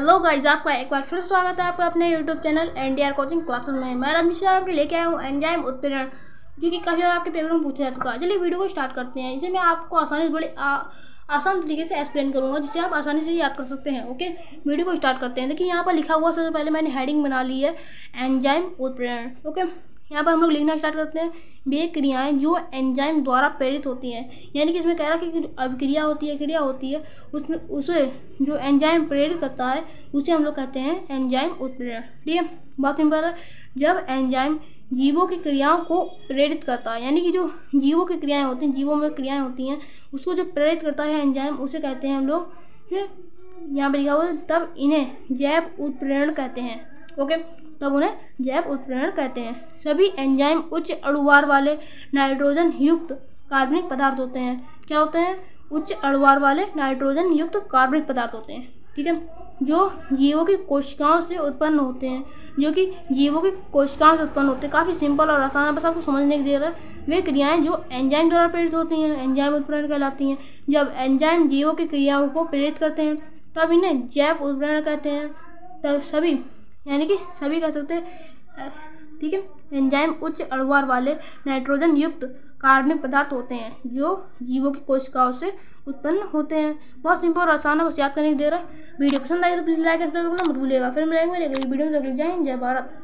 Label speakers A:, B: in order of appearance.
A: Hello guys, आपका एक बार फिर स्वागत है आपका अपने YouTube channel NDR coaching classes में। मैं रमेश आपके लेके आया हूँ एंजाइम उत्प्रेरण, जो कि काफ़ी बार आपके पेपर में पूछा जा चुका है। चलिए वीडियो को स्टार्ट करते हैं। इसे मैं आपको आसानी से आसान तरीके से एक्सप्लेन करूँगा, जिससे आप आसानी से याद कर सकते हैं। ओके, वीडियो को स्टार्ट करते हैं। देखिए यहाँ पर लिखा हुआ, सबसे पहले मैंने हेडिंग बना ली है एंजाइम उत्प्रेरण। ओके, यहाँ पर हम लोग लिखना स्टार्ट करते हैं। वे क्रियाएं जो एंजाइम द्वारा प्रेरित होती हैं, यानी कि इसमें कह रहा है कि अभिक्रिया होती है उसमें उसे जो एंजाइम प्रेरित करता है उसे हम लोग कहते हैं एंजाइम उत्प्रेरण। ठीक है, बहुत सिंपल है। जब एंजाइम जीवों की क्रियाओं को प्रेरित करता है, यानी कि जो जीवों की क्रियाएं होती हैं, जीवों में क्रियाएं होती हैं, उसको जो प्रेरित करता है एंजाइम, उसे कहते हैं हम लोग, यहाँ पर लिखा हुआ है, तब इन्हें जैव उत्प्रेरण कहते हैं। ओके, तब उन्हें जैव उत्प्रेरण कहते हैं। सभी एंजाइम उच्च अणुभार वाले नाइट्रोजन युक्त कार्बनिक पदार्थ होते हैं। क्या होते हैं? उच्च अणुभार वाले नाइट्रोजन युक्त कार्बनिक पदार्थ होते हैं। ठीक है, जो जीवों की कोशिकाओं से उत्पन्न होते हैं, काफ़ी सिंपल और आसान है, बस आपको समझने के लिए है। वे क्रियाएं जो एंजाइम द्वारा प्रेरित होती हैं एंजाइम उत्प्रेरण कहलाती हैं। जब एंजाइम जीवों की क्रियाओं को प्रेरित करते हैं तब इन्हें जैव उत्प्रेरण कहते हैं। तब सभी, यानी कि सभी कह सकते हैं। ठीक है, एंजाइम उच्च अणुभार वाले नाइट्रोजन युक्त कार्बनिक पदार्थ होते हैं जो जीवों की कोशिकाओं से उत्पन्न होते हैं। बहुत सिंपल और आसान है, बस याद करने की देर है। वीडियो पसंद आई तो प्लीज़ लाइक एंड सब्सक्राइब करना मत भूलिएगा। फिर मिलेंगे मेरे अगली वीडियो में। जय हिंद, जय भारत।